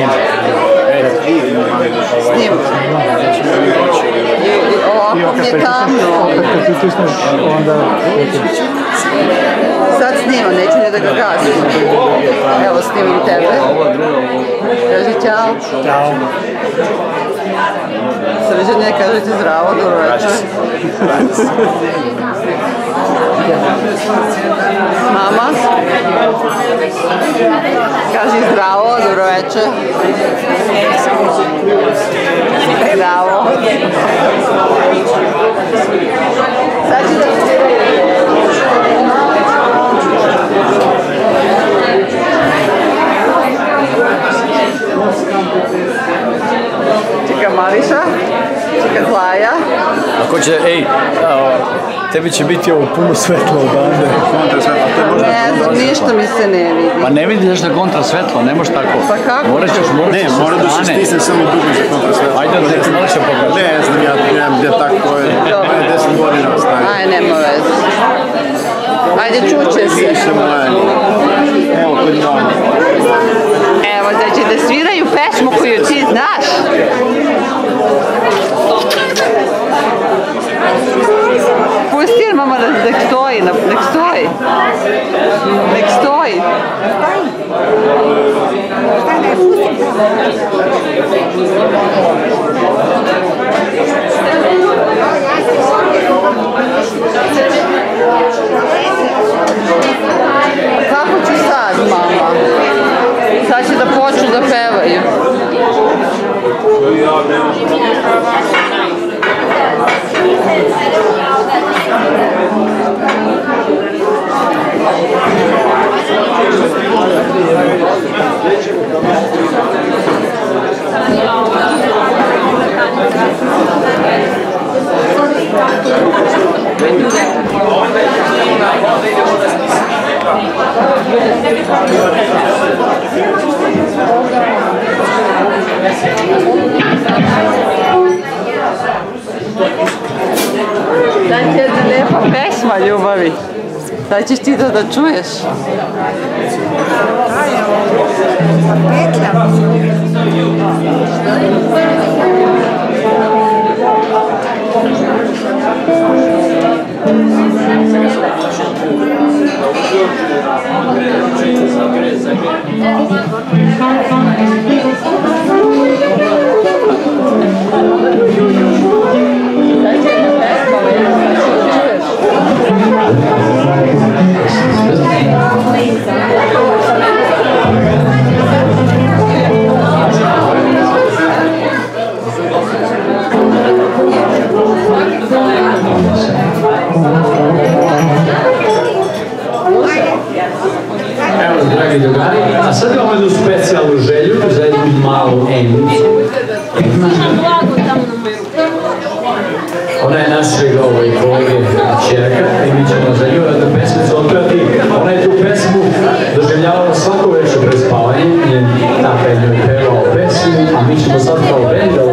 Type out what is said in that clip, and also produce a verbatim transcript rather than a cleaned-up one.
Snim. Ovako mi je tamno. Sad snimam, neću ne da ga gasim. Evo snimam tebe. Kaži ćao. Ćao. Sređenje, kažete zdravo, dobro večer. Mama? Kaži zdravo, dobro večer. Zdravo. Sad ću da čeka Mariša, čeka Zlaja. Ako će, ej, tebi će biti ovo puno svetlo odande. Ne znam, ništa mi se ne vidi. Pa ne vidiš da kontra svetlo, ne možeš tako. Pa kako? Morat ćeš, morat ćeš. Ne, mora da se stisne samo dugme za kontra svetlo. Ajde, da ti malo će pokaži. Ne, znam, ja nemam gdje tako je. Moje deset godina ostaje. Aj, nema veze. Ajde, čuće se. Evo, kod njom. Evo, da će da sviraju pesmu koju ti znaš. Pusti jer mama nek stoji, nek stoji. Nek stoji. Kako ću sad, mama? Sad će da počnu da pevaju. Sad će jedna lijepa pesma, ljubavi. Sad ćeš ti to da čuješ. Dragi drugari, a sad imamo jednu specijalnu želju za jednu malu Emicu. Ona je našeg ovoj kolege čerka i mi ćemo za nju jednu pesmicu otpevati. Ona je tu pesmu doživljavala svako večer pred spavanje, njen tata je njoj pevao pesmu, a mi ćemo sad kao bend